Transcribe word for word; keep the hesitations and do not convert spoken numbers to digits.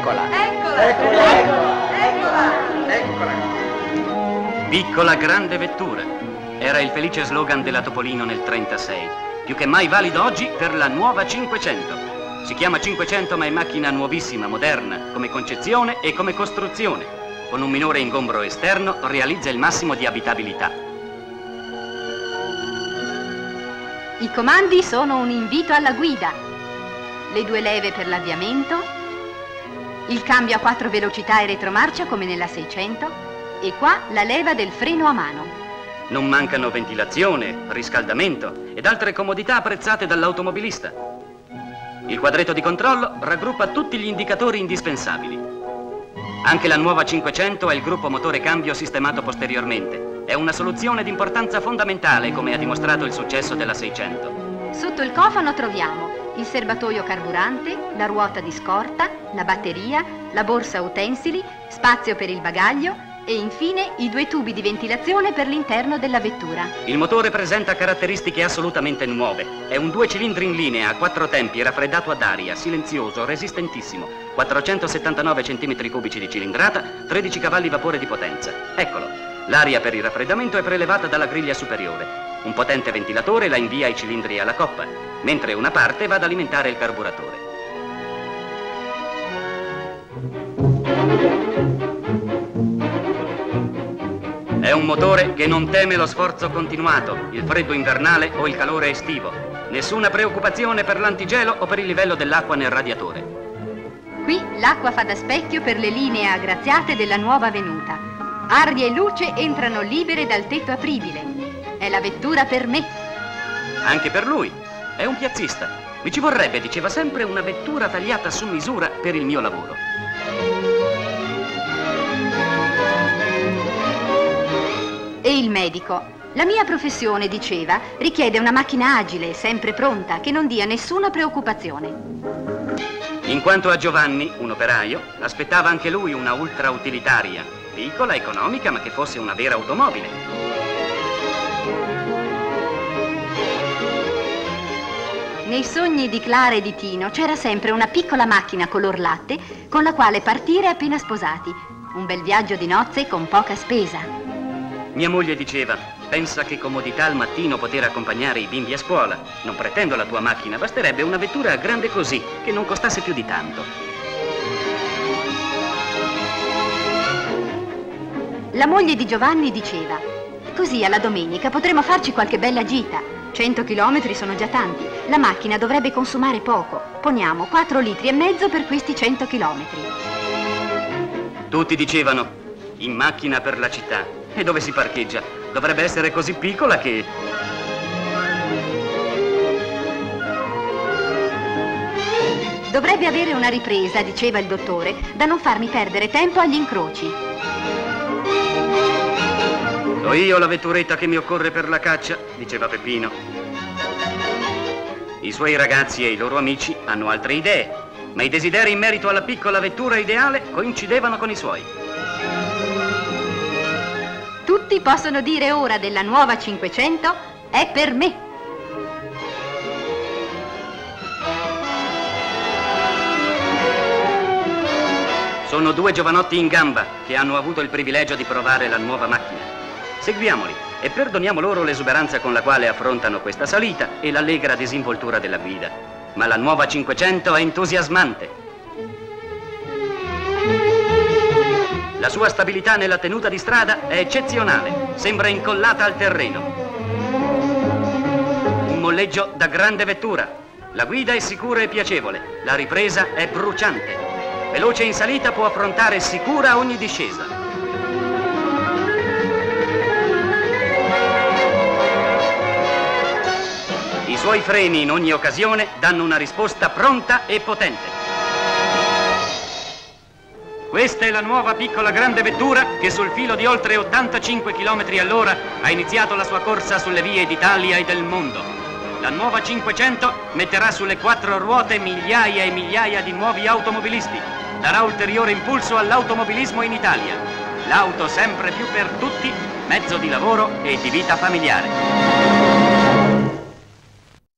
Eccola! Eccola! Eccola! Eccola! Eccola! Piccola grande vettura. Era il felice slogan della Topolino nel trentasei. Più che mai valido oggi per la nuova cinquecento. Si chiama cinquecento ma è macchina nuovissima, moderna, come concezione e come costruzione. Con un minore ingombro esterno realizza il massimo di abitabilità. I comandi sono un invito alla guida. Le due leve per l'avviamento, il cambio a quattro velocità e retromarcia come nella seicento e qua la leva del freno a mano. Non mancano ventilazione, riscaldamento ed altre comodità apprezzate dall'automobilista. Il quadretto di controllo raggruppa tutti gli indicatori indispensabili. Anche la nuova cinquecento ha il gruppo motore cambio sistemato posteriormente. È una soluzione di importanza fondamentale, come ha dimostrato il successo della seicento. Sotto il cofano troviamo il serbatoio carburante, la ruota di scorta, la batteria, la borsa utensili, spazio per il bagaglio e infine i due tubi di ventilazione per l'interno della vettura. Il motore presenta caratteristiche assolutamente nuove. È un due cilindri in linea a quattro tempi, raffreddato ad aria, silenzioso, resistentissimo. quattrocentosettantanove centimetri cubici di cilindrata, tredici cavalli vapore di potenza. Eccolo. L'aria per il raffreddamento è prelevata dalla griglia superiore. Un potente ventilatore la invia ai cilindri e alla coppa, mentre una parte va ad alimentare il carburatore. È un motore che non teme lo sforzo continuato, il freddo invernale o il calore estivo. Nessuna preoccupazione per l'antigelo o per il livello dell'acqua nel radiatore. Qui l'acqua fa da specchio per le linee aggraziate della nuova venuta. Aria e luce entrano libere dal tetto apribile. È la vettura per me. Anche per lui. È un piazzista. Mi ci vorrebbe, diceva sempre, una vettura tagliata su misura per il mio lavoro. E il medico. La mia professione, diceva, richiede una macchina agile, sempre pronta, che non dia nessuna preoccupazione. In quanto a Giovanni, un operaio, aspettava anche lui una ultra utilitaria, piccola, economica, ma che fosse una vera automobile. Nei sogni di Clara e di Tino c'era sempre una piccola macchina color latte con la quale partire appena sposati. Un bel viaggio di nozze con poca spesa. Mia moglie diceva: pensa che comodità al mattino poter accompagnare i bimbi a scuola. Non pretendo la tua macchina, basterebbe una vettura grande così, che non costasse più di tanto. La moglie di Giovanni diceva: così alla domenica potremo farci qualche bella gita. Cento chilometri sono già tanti. La macchina dovrebbe consumare poco. Poniamo quattro litri e mezzo per questi cento chilometri. Tutti dicevano: in macchina per la città. E dove si parcheggia? Dovrebbe essere così piccola che... Dovrebbe avere una ripresa, diceva il dottore, da non farmi perdere tempo agli incroci. So io la vetturetta che mi occorre per la caccia, diceva Peppino. I suoi ragazzi e i loro amici hanno altre idee, ma i desideri in merito alla piccola vettura ideale coincidevano con i suoi. Tutti possono dire ora della nuova cinquecento, è per me. Sono due giovanotti in gamba che hanno avuto il privilegio di provare la nuova macchina. Seguiamoli e perdoniamo loro l'esuberanza con la quale affrontano questa salita e l'allegra disinvoltura della guida. Ma la nuova cinquecento è entusiasmante. La sua stabilità nella tenuta di strada è eccezionale, sembra incollata al terreno. Un molleggio da grande vettura. La guida è sicura e piacevole, la ripresa è bruciante. Veloce in salita può affrontare sicura ogni discesa. I suoi freni in ogni occasione danno una risposta pronta e potente. Questa è la nuova piccola grande vettura che sul filo di oltre ottantacinque chilometri all'ora ha iniziato la sua corsa sulle vie d'Italia e del mondo. La nuova cinquecento metterà sulle quattro ruote migliaia e migliaia di nuovi automobilisti. Darà ulteriore impulso all'automobilismo in Italia. L'auto sempre più per tutti, mezzo di lavoro e di vita familiare.